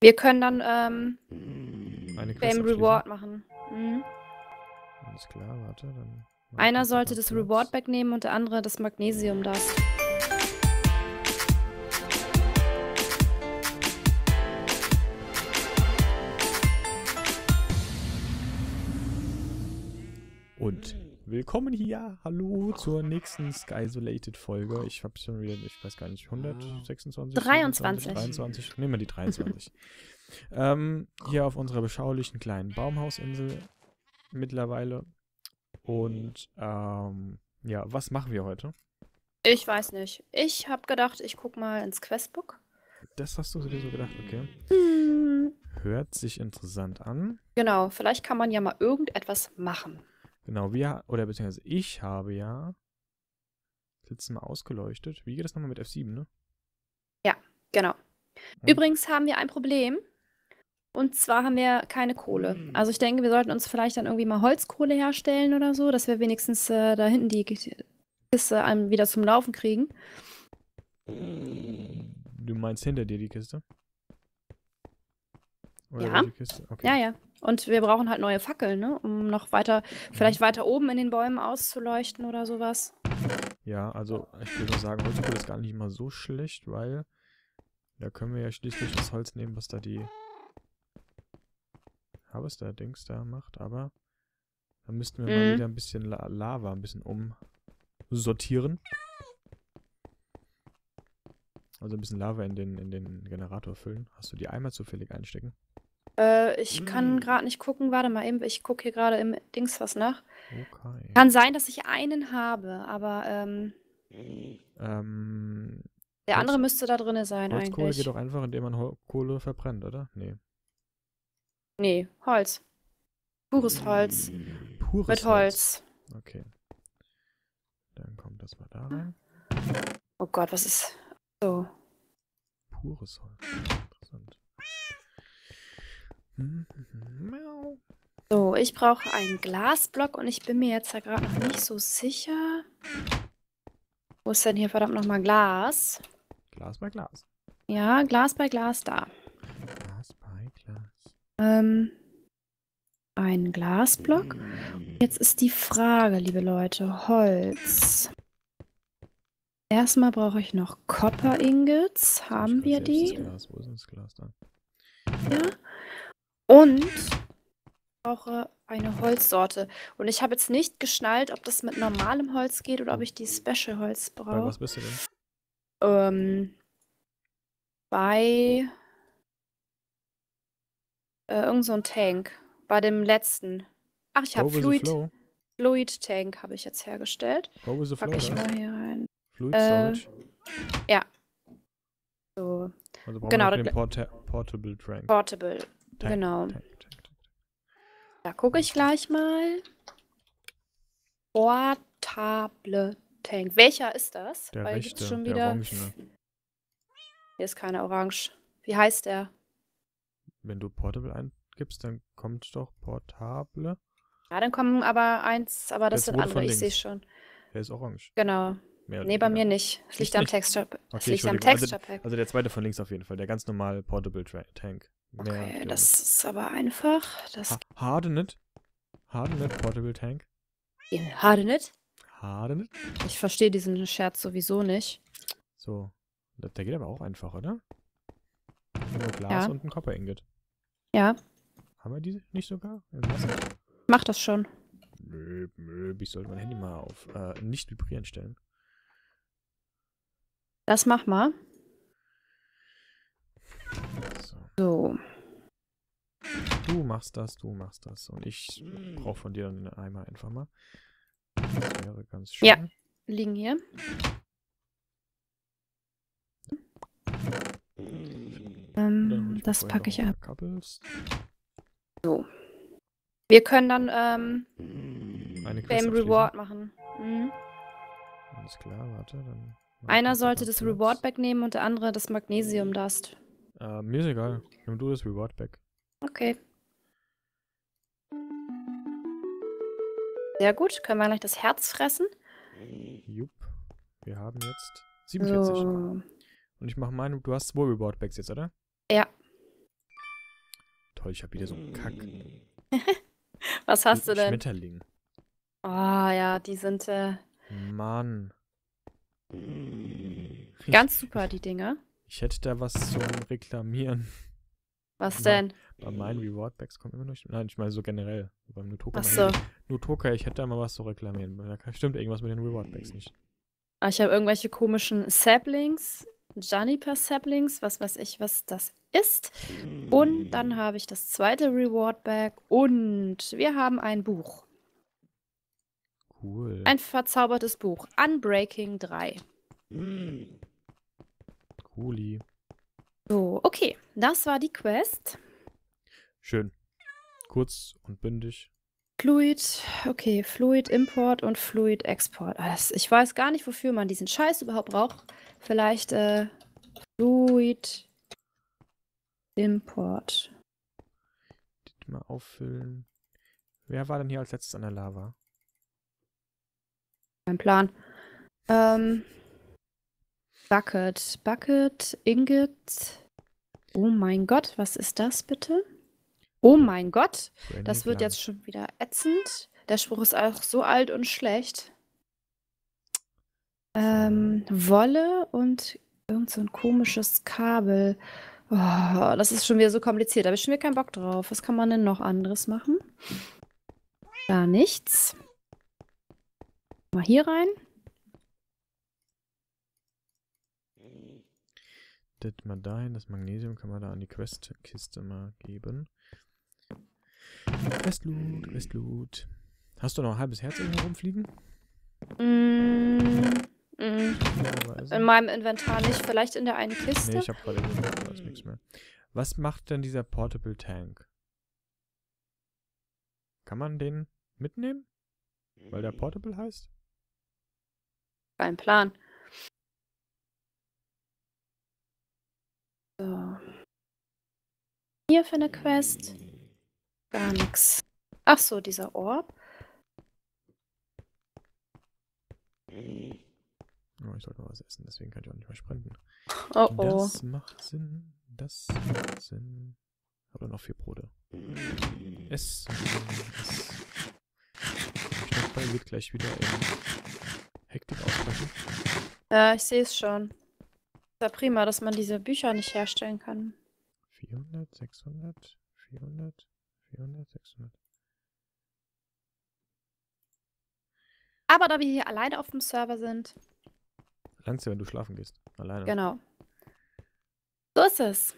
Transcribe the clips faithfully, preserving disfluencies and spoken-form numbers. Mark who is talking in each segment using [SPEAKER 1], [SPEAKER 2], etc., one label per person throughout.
[SPEAKER 1] Wir können dann ähm,
[SPEAKER 2] Eine Quest
[SPEAKER 1] Game
[SPEAKER 2] abschließen.
[SPEAKER 1] Reward machen. Mhm.
[SPEAKER 2] Alles klar, warte, dann... mach ich
[SPEAKER 1] Einer
[SPEAKER 2] das
[SPEAKER 1] sollte
[SPEAKER 2] mal
[SPEAKER 1] das
[SPEAKER 2] kurz.
[SPEAKER 1] Reward wegnehmen und der andere das Magnesium Dust.
[SPEAKER 2] Und willkommen hier, hallo zur nächsten Sky-Isolated Folge. Ich habe schon wieder, ich weiß gar nicht, hundertsechsundzwanzig,
[SPEAKER 1] dreiundzwanzig.
[SPEAKER 2] siebenundzwanzig, dreiundzwanzig, nehmen wir die dreiundzwanzig. ähm, hier auf unserer beschaulichen kleinen Baumhausinsel mittlerweile. Und ähm, ja, was machen wir heute?
[SPEAKER 1] Ich weiß nicht. Ich habe gedacht, ich guck mal ins Questbook.
[SPEAKER 2] Das hast du sowieso gedacht, okay.
[SPEAKER 1] Hm.
[SPEAKER 2] Hört sich interessant an.
[SPEAKER 1] Genau, vielleicht kann man ja mal irgendetwas machen.
[SPEAKER 2] Genau, wir, oder beziehungsweise ich habe ja das letzte Mal ausgeleuchtet. Wie geht das nochmal mit F sieben, ne?
[SPEAKER 1] Ja, genau.
[SPEAKER 2] Und?
[SPEAKER 1] Übrigens haben wir ein Problem. Und zwar haben wir keine Kohle. Also ich denke, wir sollten uns vielleicht dann irgendwie mal Holzkohle herstellen oder so, dass wir wenigstens äh, da hinten die Kiste einem wieder zum Laufen kriegen.
[SPEAKER 2] Du meinst hinter dir die Kiste? Oder
[SPEAKER 1] Ja.
[SPEAKER 2] welche Kiste? Okay.
[SPEAKER 1] Ja, ja. Und wir brauchen halt neue Fackeln, ne? Um noch weiter, vielleicht weiter oben in den Bäumen auszuleuchten oder sowas.
[SPEAKER 2] Ja, also ich würde sagen, Holzkohle ist gar nicht mal so schlecht, weil da können wir ja schließlich das Holz nehmen, was da die Harvester-Dings da macht, aber da müssten wir
[SPEAKER 1] Mhm.
[SPEAKER 2] mal wieder ein bisschen La Lava ein bisschen umsortieren. Also ein bisschen Lava in den, in den Generator füllen. Hast du die Eimer zufällig einstecken?
[SPEAKER 1] Äh, ich kann gerade nicht gucken. Warte mal eben. Ich gucke hier gerade im Dings was nach.
[SPEAKER 2] Okay.
[SPEAKER 1] Kann sein, dass ich einen habe, aber ähm,
[SPEAKER 2] Ähm,
[SPEAKER 1] der
[SPEAKER 2] Holz-
[SPEAKER 1] andere müsste da drin sein
[SPEAKER 2] Holzkohle
[SPEAKER 1] eigentlich.
[SPEAKER 2] geht doch einfach, indem man Hol Kohle verbrennt, oder? Nee.
[SPEAKER 1] Nee, Holz. Pures Holz.
[SPEAKER 2] Pures
[SPEAKER 1] Mit
[SPEAKER 2] Holz.
[SPEAKER 1] Holz.
[SPEAKER 2] Okay. Dann kommt das mal da rein.
[SPEAKER 1] Oh Gott, was ist so?
[SPEAKER 2] Pures Holz. Interessant. Miau.
[SPEAKER 1] So, ich brauche einen Glasblock und ich bin mir jetzt ja gerade noch nicht so sicher. Wo ist denn hier verdammt nochmal Glas?
[SPEAKER 2] Glas bei Glas.
[SPEAKER 1] Ja, Glas bei Glas da.
[SPEAKER 2] Glas bei Glas.
[SPEAKER 1] Ähm, ein Glasblock. Jetzt ist die Frage, liebe Leute, Holz. Erstmal brauche ich noch Copper Ingots. Haben
[SPEAKER 2] Ich
[SPEAKER 1] wir
[SPEAKER 2] grad selbst
[SPEAKER 1] die?
[SPEAKER 2] Das Glas. Wo ist denn das Glas da?
[SPEAKER 1] Ja. Und ich brauche eine Holzsorte. Und ich habe jetzt nicht geschnallt, ob das mit normalem Holz geht oder ob ich die Special Holz
[SPEAKER 2] Bei
[SPEAKER 1] brauche.
[SPEAKER 2] was bist du denn?
[SPEAKER 1] Ähm, bei äh, irgend so ein Tank. Bei dem letzten. Ach, ich habe
[SPEAKER 2] Go with the
[SPEAKER 1] Fluid,
[SPEAKER 2] flow.
[SPEAKER 1] Fluid Tank habe ich jetzt hergestellt.
[SPEAKER 2] Go with the flow,
[SPEAKER 1] Pack ich
[SPEAKER 2] oder?
[SPEAKER 1] mal hier rein.
[SPEAKER 2] Fluid
[SPEAKER 1] Äh,
[SPEAKER 2] Storage.
[SPEAKER 1] ja. So.
[SPEAKER 2] Also brauchen
[SPEAKER 1] Genau,
[SPEAKER 2] wir noch
[SPEAKER 1] das
[SPEAKER 2] den Porta Portable Tank.
[SPEAKER 1] Portable.
[SPEAKER 2] Tank,
[SPEAKER 1] Genau.
[SPEAKER 2] Tank, Tank, Tank.
[SPEAKER 1] Da gucke ich gleich mal. Portable Tank. Welcher ist das?
[SPEAKER 2] Der
[SPEAKER 1] Weil
[SPEAKER 2] rechte,
[SPEAKER 1] gibt's schon
[SPEAKER 2] der
[SPEAKER 1] wieder.
[SPEAKER 2] orangene.
[SPEAKER 1] Hier ist keiner orange. Wie heißt der?
[SPEAKER 2] Wenn du Portable eingibst, dann kommt doch Portable.
[SPEAKER 1] Ja, dann kommen aber eins, aber das
[SPEAKER 2] Der
[SPEAKER 1] sind
[SPEAKER 2] zweite
[SPEAKER 1] andere,
[SPEAKER 2] von
[SPEAKER 1] ich sehe
[SPEAKER 2] links.
[SPEAKER 1] schon.
[SPEAKER 2] Der ist orange.
[SPEAKER 1] Genau.
[SPEAKER 2] Mehr oder
[SPEAKER 1] Nee, bei
[SPEAKER 2] weniger.
[SPEAKER 1] mir nicht. Es liegt
[SPEAKER 2] Nicht
[SPEAKER 1] am
[SPEAKER 2] nicht?
[SPEAKER 1] Texture. Es
[SPEAKER 2] Okay,
[SPEAKER 1] liegt am
[SPEAKER 2] Entschuldigung. Also,
[SPEAKER 1] Texture Pack.
[SPEAKER 2] also der zweite von links auf jeden Fall. Der ganz normale Portable Tra Tank. Mehr
[SPEAKER 1] Okay,
[SPEAKER 2] steht
[SPEAKER 1] das
[SPEAKER 2] nicht.
[SPEAKER 1] ist aber einfach. Das
[SPEAKER 2] Ha Hardened. Hardened Portable Tank.
[SPEAKER 1] Hardened?
[SPEAKER 2] Hardened.
[SPEAKER 1] Ich verstehe diesen Scherz sowieso nicht.
[SPEAKER 2] So. Der der geht aber auch einfach, oder? Nur Glas
[SPEAKER 1] Ja.
[SPEAKER 2] und ein Copper Ingot.
[SPEAKER 1] Ja,
[SPEAKER 2] Haben wir die nicht sogar? In Wasser?
[SPEAKER 1] mach das schon.
[SPEAKER 2] Nö, nö, ich sollte mein Handy mal auf äh, nicht vibrieren stellen.
[SPEAKER 1] Das mach mal.
[SPEAKER 2] So.
[SPEAKER 1] So.
[SPEAKER 2] Du machst das, du machst das. Und ich brauche von dir dann den Eimer einfach mal. Das wäre ganz schön.
[SPEAKER 1] Ja. Liegen hier.
[SPEAKER 2] Und dann hol
[SPEAKER 1] Ähm,
[SPEAKER 2] mir
[SPEAKER 1] das
[SPEAKER 2] vorher
[SPEAKER 1] packe
[SPEAKER 2] noch
[SPEAKER 1] ich
[SPEAKER 2] ein
[SPEAKER 1] ab.
[SPEAKER 2] paar Couples.
[SPEAKER 1] Wir können dann ähm,
[SPEAKER 2] Eine Quest
[SPEAKER 1] Game
[SPEAKER 2] abschließen.
[SPEAKER 1] Reward machen. Mhm.
[SPEAKER 2] Alles klar, warte. Dann mach ich
[SPEAKER 1] Einer
[SPEAKER 2] das
[SPEAKER 1] sollte
[SPEAKER 2] mal
[SPEAKER 1] das
[SPEAKER 2] kurz.
[SPEAKER 1] Reward wegnehmen und der andere das Magnesium Dust.
[SPEAKER 2] Äh, mir ist egal. Nimm du das Reward back.
[SPEAKER 1] Okay. Sehr gut. Können wir gleich das Herz fressen?
[SPEAKER 2] Jupp. Wir haben jetzt siebenundvierzig.
[SPEAKER 1] So.
[SPEAKER 2] Und ich mache meine. Du hast zwei Reward Backs jetzt, oder?
[SPEAKER 1] Ja.
[SPEAKER 2] toll, ich habe wieder so einen Kack.
[SPEAKER 1] Was hast du denn?
[SPEAKER 2] Schmetterling.
[SPEAKER 1] Oh ja, die sind äh,
[SPEAKER 2] Mann.
[SPEAKER 1] ganz super, die Dinger.
[SPEAKER 2] Ich hätte da was zum Reklamieren.
[SPEAKER 1] Was
[SPEAKER 2] Bei-
[SPEAKER 1] denn?
[SPEAKER 2] Bei meinen Reward-Packs kommt immer noch. Nein, ich meine so generell. Beim Nutoka.
[SPEAKER 1] Ach so.
[SPEAKER 2] Nutoka, ich hätte da mal was zu reklamieren. Da stimmt irgendwas mit den Reward-Packs nicht.
[SPEAKER 1] Ah, ich habe irgendwelche komischen Saplings, Juniper Saplings, was weiß ich, was das ist. Und dann habe ich das zweite Reward Bag und wir haben ein Buch.
[SPEAKER 2] Cool.
[SPEAKER 1] Ein verzaubertes Buch. Unbreaking drei.
[SPEAKER 2] Cooli.
[SPEAKER 1] So, okay. Das war die Quest.
[SPEAKER 2] Schön. Kurz und bündig.
[SPEAKER 1] Fluid, okay, Fluid Import und Fluid Export. Also ich weiß gar nicht, wofür man diesen Scheiß überhaupt braucht. Vielleicht äh, Fluid Import.
[SPEAKER 2] Die mal auffüllen. Wer war denn hier als letztes an der Lava?
[SPEAKER 1] Mein Plan. Ähm, Bucket. Bucket, Ingot. Oh mein Gott, was ist das bitte? Oh mein Gott, das wird jetzt schon wieder ätzend. Der Spruch ist auch so alt und schlecht. Ähm, Wolle und irgend so ein komisches Kabel. Oh, das ist schon wieder so kompliziert. Da habe ich schon wieder keinen Bock drauf. Was kann man denn noch anderes machen? Gar nichts. Mal hier rein.
[SPEAKER 2] Das mal dahin, das Magnesium kann man da an die Questkiste mal geben. Questloot, Questloot. Hast du noch ein halbes Herz irgendwo rumfliegen?
[SPEAKER 1] Mm, mm.
[SPEAKER 2] Normalerweise.
[SPEAKER 1] In meinem Inventar nicht. Vielleicht in der einen Kiste.
[SPEAKER 2] Nee, ich habe gerade da ist nichts mehr. Was macht denn dieser Portable Tank? Kann man den mitnehmen? Weil der Portable heißt?
[SPEAKER 1] Kein Plan. So. Hier für eine Quest. Gar nichts. Ach so, dieser Orb.
[SPEAKER 2] Oh, ich sollte noch was essen, deswegen kann ich auch nicht mehr sprinten.
[SPEAKER 1] Oh oh.
[SPEAKER 2] Das macht Sinn. Das macht Sinn. Aber noch vier Brote. Es. es. Stoffball wird gleich wieder in Hektik ausbrechen.
[SPEAKER 1] Ja, ich sehe es schon. Ist ja prima, dass man diese Bücher nicht herstellen kann.
[SPEAKER 2] vierhundert, sechshundert, vierhundert, vierhundert, sechshundert.
[SPEAKER 1] Aber da wir hier alleine auf dem Server sind.
[SPEAKER 2] Langst du, wenn du schlafen gehst. Alleine.
[SPEAKER 1] Genau. So ist es.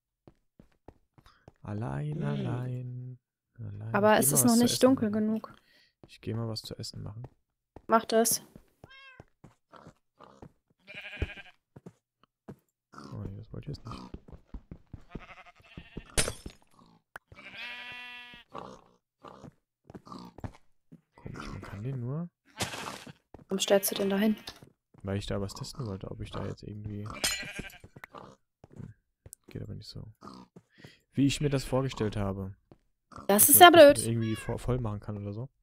[SPEAKER 2] Allein, allein. allein.
[SPEAKER 1] Aber
[SPEAKER 2] Ich
[SPEAKER 1] es
[SPEAKER 2] geh
[SPEAKER 1] ist
[SPEAKER 2] mal was
[SPEAKER 1] noch
[SPEAKER 2] zu
[SPEAKER 1] nicht
[SPEAKER 2] essen
[SPEAKER 1] dunkel
[SPEAKER 2] machen.
[SPEAKER 1] genug.
[SPEAKER 2] Ich gehe mal was zu essen machen.
[SPEAKER 1] Mach das.
[SPEAKER 2] Oh nee, das wollte ich jetzt nicht. Komisch, man kann den nur,
[SPEAKER 1] Warum stellst du den da hin?
[SPEAKER 2] weil ich da was testen wollte, ob ich da jetzt irgendwie... Hm, geht aber nicht so. Wie ich mir das vorgestellt habe.
[SPEAKER 1] Das
[SPEAKER 2] Dass
[SPEAKER 1] ist
[SPEAKER 2] man
[SPEAKER 1] ja
[SPEAKER 2] das
[SPEAKER 1] blöd.
[SPEAKER 2] irgendwie vo- voll machen kann oder so.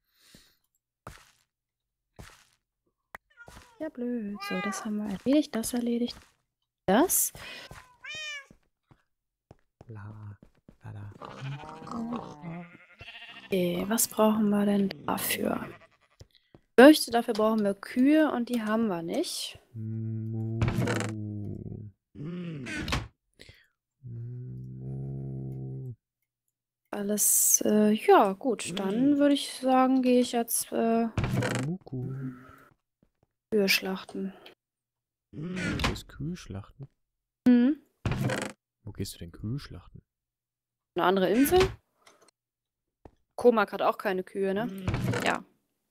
[SPEAKER 1] Ja, blöd. So, das haben wir erledigt, das erledigt. Das.
[SPEAKER 2] La, la, la.
[SPEAKER 1] Okay, was brauchen wir denn dafür? Ich fürchte, dafür brauchen wir Kühe und die haben wir nicht.
[SPEAKER 2] Mu. Mu.
[SPEAKER 1] Alles, äh, ja, gut. Dann würde ich sagen, gehe ich jetzt äh,
[SPEAKER 2] Muku.
[SPEAKER 1] Kühe schlachten.
[SPEAKER 2] Du gehst Kühe schlachten?
[SPEAKER 1] Mhm.
[SPEAKER 2] Wo gehst du denn Kühe schlachten?
[SPEAKER 1] Eine andere Insel? Komak hat auch keine Kühe, ne? Ja.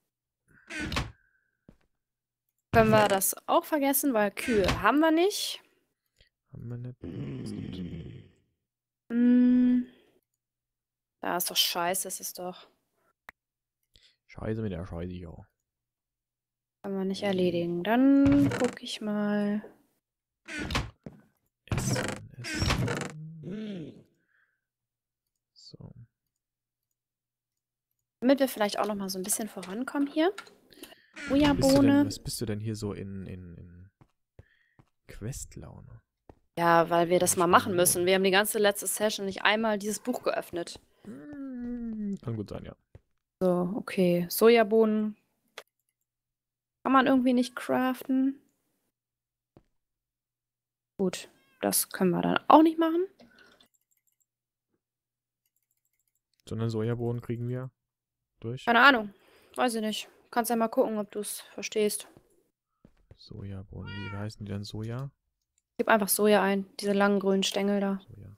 [SPEAKER 1] Können wir das auch vergessen, weil Kühe haben wir nicht.
[SPEAKER 2] Haben wir nicht.
[SPEAKER 1] Hm. Da ist doch scheiße, ist es doch.
[SPEAKER 2] Scheiße mit der Scheiße, ja.
[SPEAKER 1] Können wir nicht erledigen. Dann gucke ich mal.
[SPEAKER 2] Essen, essen. So.
[SPEAKER 1] Damit wir vielleicht auch noch mal so ein bisschen vorankommen hier.
[SPEAKER 2] Bist du denn,
[SPEAKER 1] Sojabohne.
[SPEAKER 2] was bist du denn hier so in, in, in Questlaune?
[SPEAKER 1] Ja, weil wir das mal machen müssen. Wir haben die ganze letzte Session nicht einmal dieses Buch geöffnet.
[SPEAKER 2] Hm, kann gut sein, ja.
[SPEAKER 1] So, okay. Sojabohnen kann man irgendwie nicht craften. Gut, das können wir dann auch nicht machen.
[SPEAKER 2] Sondern Sojabohnen kriegen wir durch.
[SPEAKER 1] Keine Ahnung. Weiß ich nicht. Kannst ja mal gucken, ob du es verstehst.
[SPEAKER 2] Sojabohnen, wie heißen die denn? Soja?
[SPEAKER 1] Gib einfach Soja ein. Diese langen grünen Stängel da.
[SPEAKER 2] Soja.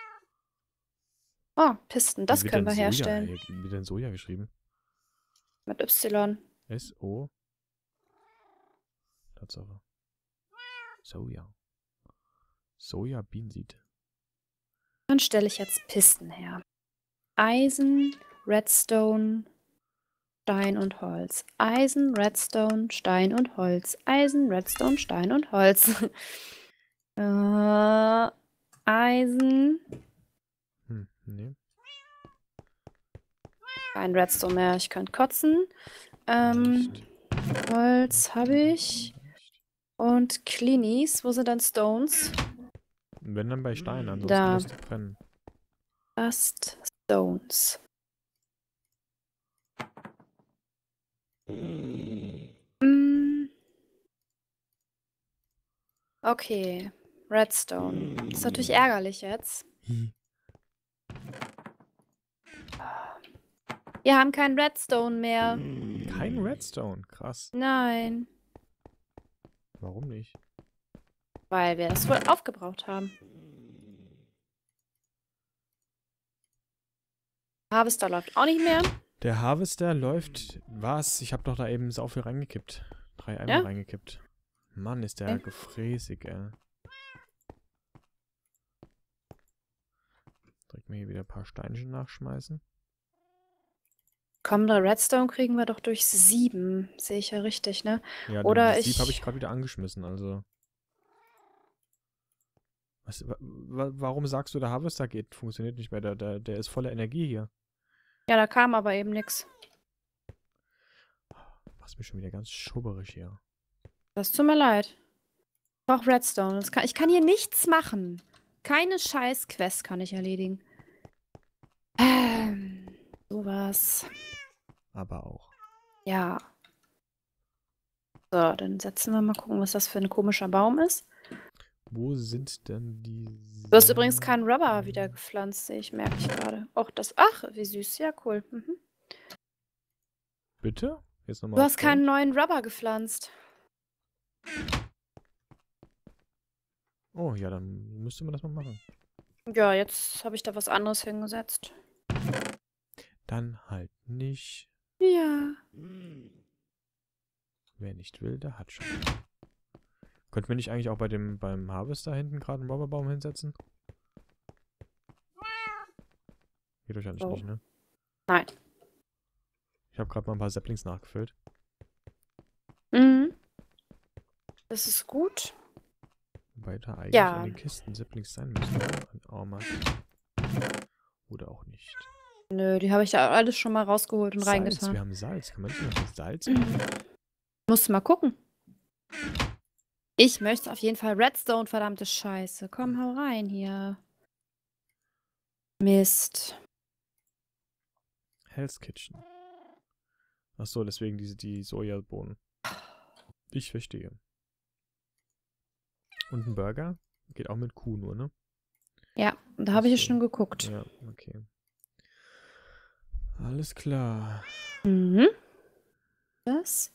[SPEAKER 1] Oh, Pisten.
[SPEAKER 2] Wie
[SPEAKER 1] Das
[SPEAKER 2] wird
[SPEAKER 1] können
[SPEAKER 2] denn
[SPEAKER 1] wir
[SPEAKER 2] Soja?
[SPEAKER 1] herstellen.
[SPEAKER 2] Ey, Wie wird denn Soja geschrieben?
[SPEAKER 1] Mit Y.
[SPEAKER 2] S O. Tatsache. Soja. Soja Beanseed.
[SPEAKER 1] Dann stelle ich jetzt Pisten her. Eisen, Redstone, Stein und Holz. Eisen, Redstone, Stein und Holz. Eisen, Redstone, Stein und Holz. äh, Eisen.
[SPEAKER 2] Hm, nee.
[SPEAKER 1] Kein Redstone mehr. Ich könnte kotzen. Ähm,
[SPEAKER 2] Reicht.
[SPEAKER 1] Holz habe ich.
[SPEAKER 2] Reicht.
[SPEAKER 1] Und Cleanies. Wo sind dann Stones?
[SPEAKER 2] Wenn dann bei Stein, ansonsten
[SPEAKER 1] Da.
[SPEAKER 2] lässt du brennen.
[SPEAKER 1] Dust Stones. Mm. Okay. Redstone. Das ist natürlich ärgerlich jetzt. Wir haben keinen Redstone mehr.
[SPEAKER 2] Kein Redstone, krass.
[SPEAKER 1] Nein.
[SPEAKER 2] Warum nicht?
[SPEAKER 1] Weil wir das wohl aufgebraucht haben. Harvester läuft auch nicht mehr.
[SPEAKER 2] Der Harvester läuft. Was? Ich habe doch da eben sau viel reingekippt. Drei Eimer
[SPEAKER 1] Ja?
[SPEAKER 2] reingekippt. Mann, ist der
[SPEAKER 1] Okay.
[SPEAKER 2] gefräßig, ey. Direkt mal hier wieder ein paar Steinchen nachschmeißen.
[SPEAKER 1] Kommende Redstone kriegen wir doch durch sieben. Sehe ich ja richtig, ne?
[SPEAKER 2] Ja,
[SPEAKER 1] Oder
[SPEAKER 2] das Sieb
[SPEAKER 1] ich-
[SPEAKER 2] habe ich gerade wieder angeschmissen, also. Was, wa, wa, warum sagst du, der Harvester geht? Funktioniert nicht mehr. Der, der, der ist voller Energie hier.
[SPEAKER 1] Ja, da kam aber eben nichts.
[SPEAKER 2] Machst mich schon wieder ganz schubberig hier.
[SPEAKER 1] Das tut mir leid. Ich brauche Redstone. Das kann, ich kann hier nichts machen. Keine scheiß Quest kann ich erledigen. Ähm, sowas.
[SPEAKER 2] Aber auch.
[SPEAKER 1] Ja. So, dann setzen wir mal gucken, was das für ein komischer Baum ist.
[SPEAKER 2] Wo sind denn die...
[SPEAKER 1] Du hast übrigens keinen Rubber wieder gepflanzt, sehe ich, merke ich gerade. Och, das. Ach, wie süß. Ja, cool. Mhm.
[SPEAKER 2] Bitte? Jetzt nochmal.
[SPEAKER 1] Du hast keinen neuen Rubber gepflanzt.
[SPEAKER 2] Oh, ja, dann müsste man das mal machen.
[SPEAKER 1] Ja, jetzt habe ich da was anderes hingesetzt.
[SPEAKER 2] Dann halt nicht.
[SPEAKER 1] Ja.
[SPEAKER 2] Wer nicht will, der hat schon. Könnten wir nicht eigentlich auch bei dem beim Harvester hinten gerade einen Rubberbaum hinsetzen? Geht euch eigentlich
[SPEAKER 1] Oh.
[SPEAKER 2] nicht, ne?
[SPEAKER 1] Nein.
[SPEAKER 2] Ich habe gerade mal ein paar Saplings nachgefüllt.
[SPEAKER 1] Mhm. Das ist gut.
[SPEAKER 2] Wobei da eigentlich
[SPEAKER 1] Ja.
[SPEAKER 2] in den Kisten Saplings sein müssen. Ein Armer. Oder auch nicht.
[SPEAKER 1] Nö, die habe ich da alles schon mal rausgeholt und
[SPEAKER 2] Salz,
[SPEAKER 1] reingetan.
[SPEAKER 2] wir haben Salz. Kann man nicht noch mit Salz machen?
[SPEAKER 1] Musst du mal gucken. Ich möchte auf jeden Fall Redstone, verdammte Scheiße. Komm, hau rein hier. Mist.
[SPEAKER 2] Hell's Kitchen. Achso, deswegen diese die Sojabohnen. Ich verstehe. Und ein Burger? Geht auch mit Kuh nur, ne?
[SPEAKER 1] Ja, da habe ich ja
[SPEAKER 2] Achso.
[SPEAKER 1] schon geguckt.
[SPEAKER 2] Ja, okay. Alles klar.
[SPEAKER 1] Mhm. Das?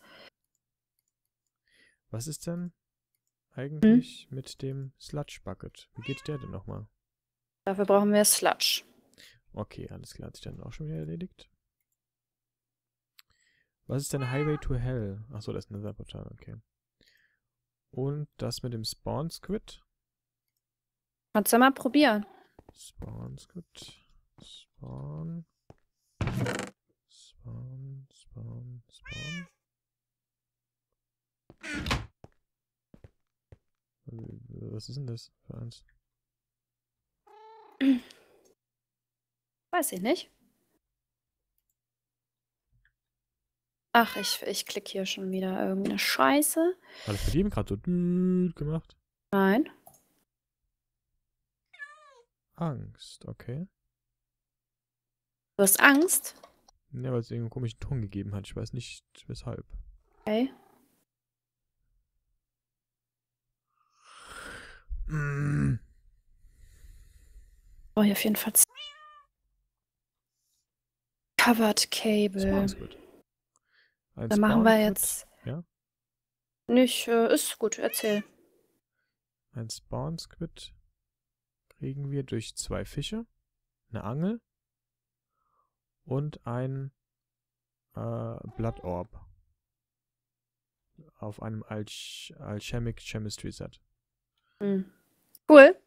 [SPEAKER 2] Was ist denn
[SPEAKER 1] Hm?
[SPEAKER 2] eigentlich mit dem Sludge Bucket? Wie geht der denn nochmal?
[SPEAKER 1] Dafür brauchen wir Sludge.
[SPEAKER 2] Okay, alles klar. Hat sich dann auch schon wieder erledigt. Was ist denn Highway to Hell? Achso, das ist eine Nether-Portal, okay. Und das mit dem Spawn Squid?
[SPEAKER 1] Kannst du mal probieren.
[SPEAKER 2] Spawn Squid. Spawn. Spawn, Spawn, Spawn. Was ist denn das für eins?
[SPEAKER 1] Weiß ich nicht. Ach, ich, ich klicke hier schon wieder irgendeine Scheiße.
[SPEAKER 2] Hat das bei dem gerade so düt gemacht?
[SPEAKER 1] Nein.
[SPEAKER 2] Angst, okay.
[SPEAKER 1] Du hast Angst?
[SPEAKER 2] Ja, weil es irgendeinen komischen Ton gegeben hat. Ich weiß nicht, weshalb.
[SPEAKER 1] Okay.
[SPEAKER 2] Mm.
[SPEAKER 1] Oh, hier auf jeden Fall. Covered Cable.
[SPEAKER 2] Spawn-Squid. Ein
[SPEAKER 1] Dann machen wir
[SPEAKER 2] Spawn-Squid,
[SPEAKER 1] jetzt.
[SPEAKER 2] Ja?
[SPEAKER 1] Nicht, äh, ist gut, erzähl.
[SPEAKER 2] Ein Spawn-Squid kriegen wir durch zwei Fische, eine Angel und ein äh, Blood Orb auf einem Alch Alchemic Chemistry Set.
[SPEAKER 1] Hm. Cool.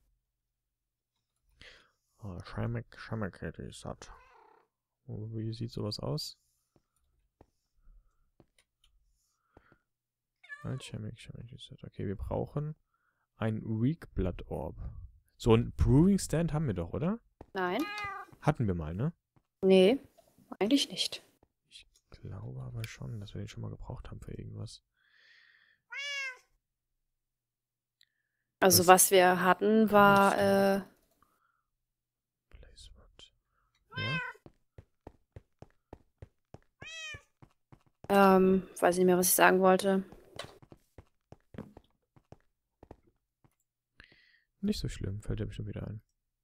[SPEAKER 2] Alchemic Chemistry Set. Wie sieht sowas aus? Alchemic Chemistry Set. Okay, wir brauchen ein Weak Blood Orb. So ein Brewing Stand haben wir doch, oder?
[SPEAKER 1] Nein.
[SPEAKER 2] Hatten wir mal, ne?
[SPEAKER 1] Nee, eigentlich nicht.
[SPEAKER 2] Ich glaube aber schon, dass wir den schon mal gebraucht haben für irgendwas.
[SPEAKER 1] Also
[SPEAKER 2] Was-
[SPEAKER 1] was wir hatten war, äh,
[SPEAKER 2] Placement. Ja?
[SPEAKER 1] ähm, weiß nicht mehr, was ich sagen wollte.
[SPEAKER 2] Nicht so schlimm, fällt mir schon wieder ein.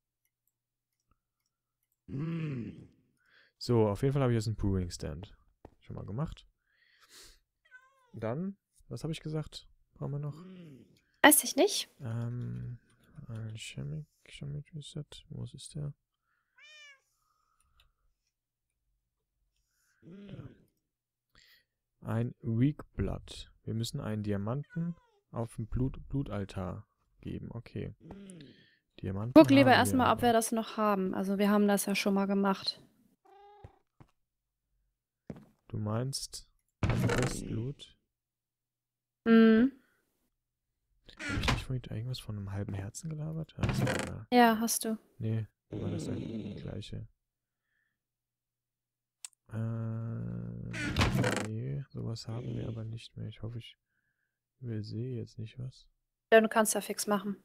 [SPEAKER 2] So, auf jeden Fall habe ich jetzt einen Brewing Stand. Schon mal gemacht. Dann, was habe ich gesagt? Brauchen wir noch?
[SPEAKER 1] Weiß ich nicht.
[SPEAKER 2] Ähm, Alchemic Chemistry Set. Wo ist der? Da. Ein Weak Blood. Wir müssen einen Diamanten auf den Blut Blutaltar geben. Okay. Diamanten.
[SPEAKER 1] Guck lieber
[SPEAKER 2] haben
[SPEAKER 1] erstmal, ob
[SPEAKER 2] aber.
[SPEAKER 1] wir das noch haben. Also wir haben das ja schon mal gemacht.
[SPEAKER 2] Du meinst das Blut?
[SPEAKER 1] Mhm.
[SPEAKER 2] Habe ich nicht vorhin irgendwas von einem halben Herzen gelabert? Ja, das war ja.
[SPEAKER 1] Ja, hast du.
[SPEAKER 2] Nee, war das ja die gleiche. Äh, nee, sowas haben wir aber nicht mehr. Ich hoffe, ich übersehe jetzt nicht was.
[SPEAKER 1] Ja, du kannst ja fix machen.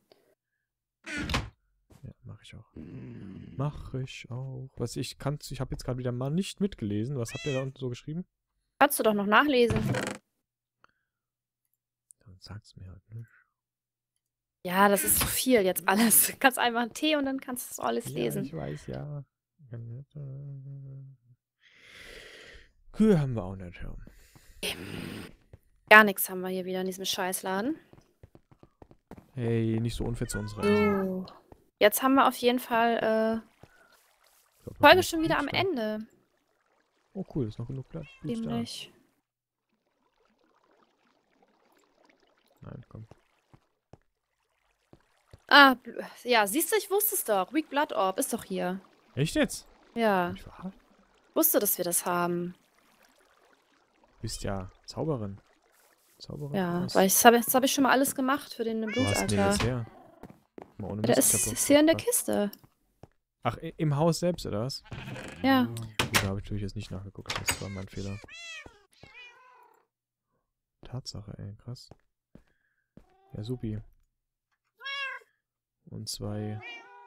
[SPEAKER 2] Ja, mache ich auch. Mache ich auch. Was ich kann, ich habe jetzt gerade wieder mal nicht mitgelesen. Was habt ihr da unten so geschrieben?
[SPEAKER 1] Kannst du doch noch nachlesen.
[SPEAKER 2] Dann sagt's mir halt nicht.
[SPEAKER 1] Ja, das ist zu viel jetzt alles. Du kannst einfach einen Tee und dann kannst du das alles
[SPEAKER 2] Ja,
[SPEAKER 1] lesen.
[SPEAKER 2] ich weiß, ja. Kühe haben wir auch nicht, ja.
[SPEAKER 1] Gar nichts haben wir hier wieder in diesem Scheißladen.
[SPEAKER 2] Hey, nicht so unfair zu unserer Insel.
[SPEAKER 1] So. Jetzt haben wir auf jeden Fall äh,
[SPEAKER 2] Ich glaub, noch
[SPEAKER 1] Folge
[SPEAKER 2] genug
[SPEAKER 1] schon wieder am
[SPEAKER 2] Blut da.
[SPEAKER 1] Ende.
[SPEAKER 2] Oh cool, ist noch genug Blut da.
[SPEAKER 1] Nämlich.
[SPEAKER 2] Nein, komm.
[SPEAKER 1] Ah, bl- ja, siehst du, ich wusste es doch. Weak Blood Orb ist doch hier.
[SPEAKER 2] Echt jetzt?
[SPEAKER 1] Ja,
[SPEAKER 2] Nicht wahr?
[SPEAKER 1] ich wusste, dass wir das haben.
[SPEAKER 2] Du bist ja Zauberin. Zauberin?
[SPEAKER 1] Ja,
[SPEAKER 2] Was?
[SPEAKER 1] weil ich, das habe hab ich schon mal alles gemacht für den
[SPEAKER 2] Wo hast du denn
[SPEAKER 1] Blutaltar.
[SPEAKER 2] das her? Mal ohne
[SPEAKER 1] Der
[SPEAKER 2] Mist, ich
[SPEAKER 1] ist,
[SPEAKER 2] hab doch-
[SPEAKER 1] ist hier in der
[SPEAKER 2] Ach.
[SPEAKER 1] Kiste.
[SPEAKER 2] Ach, i- im Haus selbst, oder was?
[SPEAKER 1] Ja.
[SPEAKER 2] Gut, da habe ich natürlich jetzt nicht nachgeguckt. Das war mein Fehler. Tatsache, ey, krass. Ja, supi. Und zwei...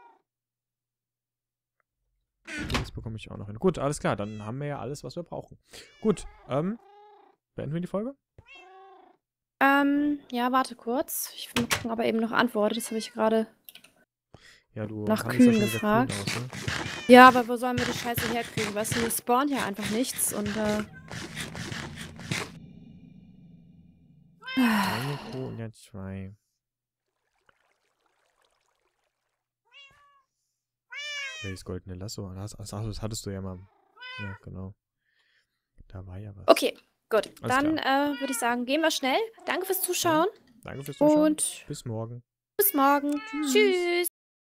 [SPEAKER 2] Dings bekomme ich auch noch hin. Gut, alles klar, dann haben wir ja alles, was wir brauchen. Gut, ähm, beenden wir die Folge?
[SPEAKER 1] Ähm, ja, warte kurz. Ich will gucken, ob er eben noch antwortet. Das habe ich gerade.
[SPEAKER 2] Ja, du
[SPEAKER 1] Nach
[SPEAKER 2] handelst
[SPEAKER 1] Kühen
[SPEAKER 2] ja schon wieder
[SPEAKER 1] gefragt.
[SPEAKER 2] Kühen aus, ne?
[SPEAKER 1] Ja, aber wo sollen wir die Scheiße herkriegen? Weißt du, hier spawnt ja einfach nichts und äh.
[SPEAKER 2] Eine Kuh und jetzt zwei. Welches goldene Lasso? Das, ach, das hattest du ja mal. Ja, genau. Da war ja was.
[SPEAKER 1] Okay, gut.
[SPEAKER 2] Alles
[SPEAKER 1] Dann äh, würde ich sagen, gehen wir schnell. Danke fürs Zuschauen
[SPEAKER 2] Danke fürs Zuschauen.
[SPEAKER 1] und
[SPEAKER 2] Bis morgen.
[SPEAKER 1] bis morgen.
[SPEAKER 2] Tschüss.
[SPEAKER 1] Tschüss.